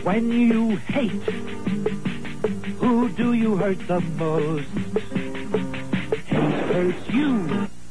When you hate, who do you hurt the most? Hate hurts you.